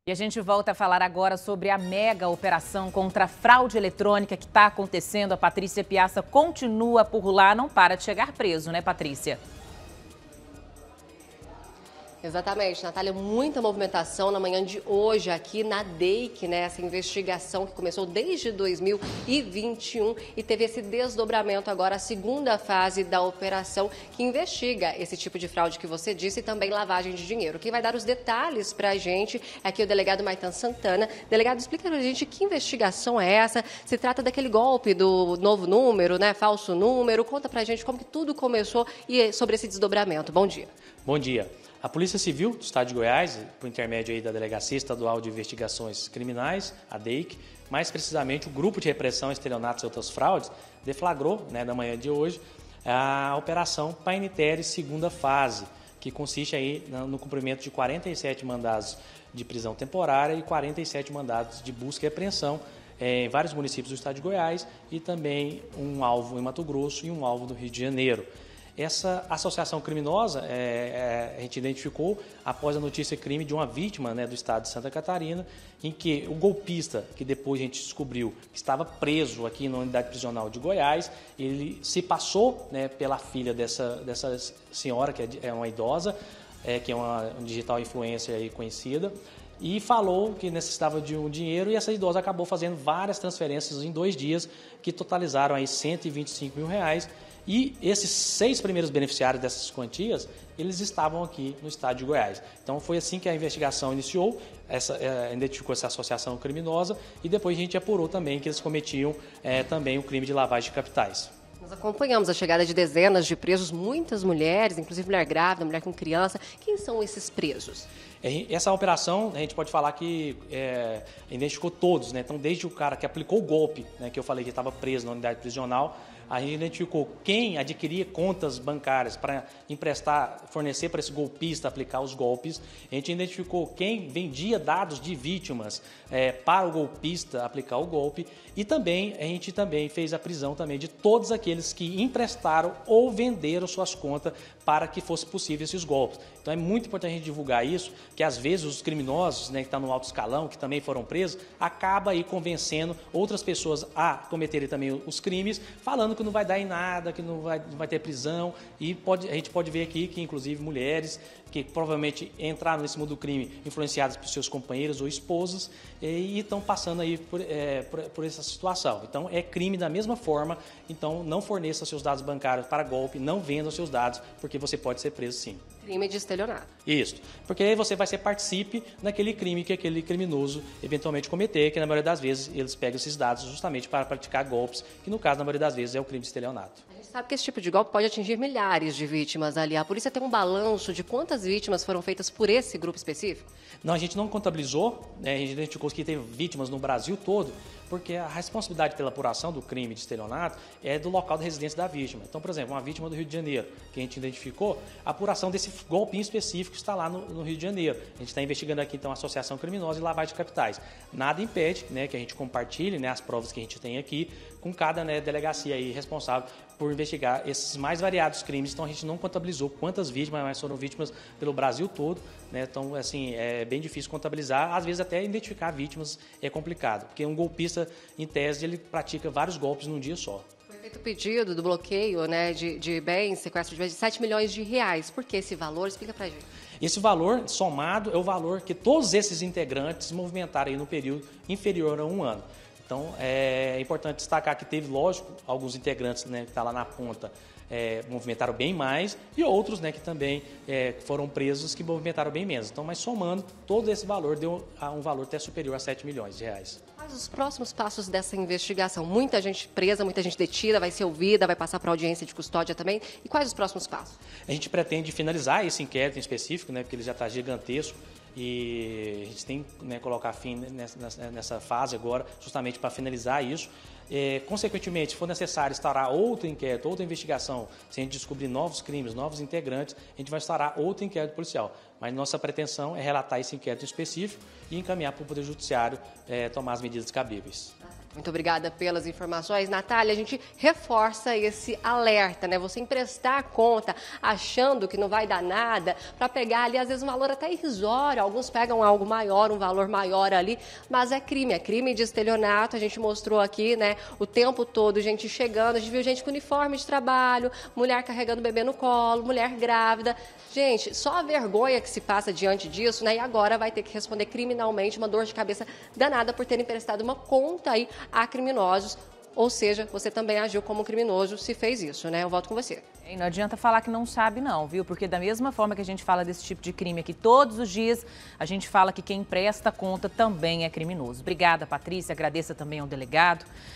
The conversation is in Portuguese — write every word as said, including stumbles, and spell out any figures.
E a gente volta a falar agora sobre a mega operação contra a fraude eletrônica que está acontecendo. A Patrícia Piazza continua por lá, não para de chegar preso, né, Patrícia? Exatamente, Natália, muita movimentação na manhã de hoje aqui na D E I C, né? Essa investigação que começou desde dois mil e vinte e um e teve esse desdobramento agora, a segunda fase da operação que investiga esse tipo de fraude que você disse e também lavagem de dinheiro. Quem vai dar os detalhes para a gente é aqui o delegado Maitan Santana. Delegado, explica para a gente que investigação é essa? Se trata daquele golpe do novo número, né? Falso número. Conta para a gente como que tudo começou e sobre esse desdobramento. Bom dia. Bom dia. A Polícia Civil do Estado de Goiás, por intermédio aí da Delegacia Estadual de Investigações Criminais, a D E I C, mais precisamente o Grupo de Repressão a Estelionatos e Outras Fraudes, deflagrou, né, na manhã de hoje, a Operação Painitere segunda fase, que consiste aí no cumprimento de quarenta e sete mandados de prisão temporária e quarenta e sete mandados de busca e apreensão em vários municípios do Estado de Goiás e também um alvo em Mato Grosso e um alvo no Rio de Janeiro. Essa associação criminosa é, é, a gente identificou após a notícia crime de uma vítima, né, do estado de Santa Catarina, em que o golpista, que depois a gente descobriu que estava preso aqui na unidade prisional de Goiás, ele se passou, né, pela filha dessa, dessa senhora, que é, é uma idosa, é, que é uma um digital influencer aí conhecida, e falou que necessitava de um dinheiro e essa idosa acabou fazendo várias transferências em dois dias que totalizaram aí cento e vinte e cinco mil reais. E esses seis primeiros beneficiários dessas quantias, eles estavam aqui no estado de Goiás. Então foi assim que a investigação iniciou, essa, é, identificou essa associação criminosa e depois a gente apurou também que eles cometiam é, também o crime de lavagem de capitais. Nós acompanhamos a chegada de dezenas de presos, muitas mulheres, inclusive mulher grávida, mulher com criança. Quem são esses presos? Essa operação, a gente pode falar que é, identificou todos, né? Então, desde o cara que aplicou o golpe, né, que eu falei que estava preso na unidade prisional, a gente identificou quem adquiria contas bancárias para emprestar, fornecer para esse golpista aplicar os golpes. A gente identificou quem vendia dados de vítimas é, para o golpista aplicar o golpe. E também a gente também fez a prisão também de todos aqueles que emprestaram ou venderam suas contas para que fosse possível esses golpes. Então é muito importante a gente divulgar isso, que às vezes os criminosos, né, que estão no alto escalão, que também foram presos, acaba aí convencendo outras pessoas a cometerem também os crimes, falando que não vai dar em nada, que não vai, não vai ter prisão. E pode, a gente pode ver aqui que, inclusive, mulheres que provavelmente entraram nesse mundo do crime influenciadas por seus companheiros ou esposas e estão passando aí por, é, por, por essa situação. Então, é crime da mesma forma. Então, não forneça seus dados bancários para golpe, não venda os seus dados, porque você pode ser preso sim. Crime de estelionato. Isso, porque aí você vai ser participe naquele crime que aquele criminoso eventualmente cometer, que na maioria das vezes eles pegam esses dados justamente para praticar golpes, que no caso, na maioria das vezes, é o crime de estelionato. A gente sabe que esse tipo de golpe pode atingir milhares de vítimas ali. A polícia tem um balanço de quantas vítimas foram feitas por esse grupo específico? Não, a gente não contabilizou, né? A gente identificou que teve vítimas no Brasil todo, porque a responsabilidade pela apuração do crime de estelionato é do local de residência da vítima. Então, por exemplo, uma vítima do Rio de Janeiro, que a gente identificou, a apuração desse golpe específico está lá no, no Rio de Janeiro. A gente está investigando aqui, então, associação criminosa e lavagem de capitais. Nada impede, né, que a gente compartilhe, né, as provas que a gente tem aqui com cada, né, delegacia aí responsável por investigar esses mais variados crimes. Então, a gente não contabilizou quantas vítimas, mas foram vítimas pelo Brasil todo, né? Então, assim, é bem difícil contabilizar. Às vezes, até identificar vítimas é complicado, porque um golpista, em tese, ele pratica vários golpes num dia só. Foi feito o pedido do bloqueio, né, de, de bens, sequestro de bens de sete milhões de reais. Por que esse valor? Explica pra gente. Esse valor somado é o valor que todos esses integrantes movimentaram aí no período inferior a um ano. Então, é importante destacar que teve, lógico, alguns integrantes, né, que estão lá na ponta, é, movimentaram bem mais, e outros, né, que também é, foram presos, que movimentaram bem menos. Então, mas somando, todo esse valor deu um valor até superior a sete milhões de reais. Quais os próximos passos dessa investigação? Muita gente presa, muita gente detida, vai ser ouvida, vai passar para audiência de custódia também. E quais os próximos passos? A gente pretende finalizar esse inquérito em específico, né, porque ele já está gigantesco, e a gente tem que, né, colocar fim nessa, nessa fase agora, justamente para finalizar isso. É, consequentemente, se for necessário instaurar outro inquérito, outra investigação, se a gente descobrir novos crimes, novos integrantes, a gente vai instaurar outro inquérito policial. Mas nossa pretensão é relatar esse inquérito específico e encaminhar para o Poder Judiciário é, tomar as medidas cabíveis. Muito obrigada pelas informações, Natália. A gente reforça esse alerta, né? Você emprestar conta achando que não vai dar nada para pegar ali, às vezes, um valor até irrisório. Alguns pegam algo maior, um valor maior ali, mas é crime, é crime de estelionato. A gente mostrou aqui, né, o tempo todo, gente chegando, a gente viu gente com uniforme de trabalho, mulher carregando o bebê no colo, mulher grávida. Gente, só a vergonha que se passa diante disso, né? E agora vai ter que responder criminalmente, uma dor de cabeça danada por ter emprestado uma conta aí a criminosos, ou seja, você também agiu como criminoso se fez isso, né? Eu volto com você. E não adianta falar que não sabe não, viu? Porque da mesma forma que a gente fala desse tipo de crime aqui todos os dias, a gente fala que quem presta conta também é criminoso. Obrigada, Patrícia, agradeça também ao delegado.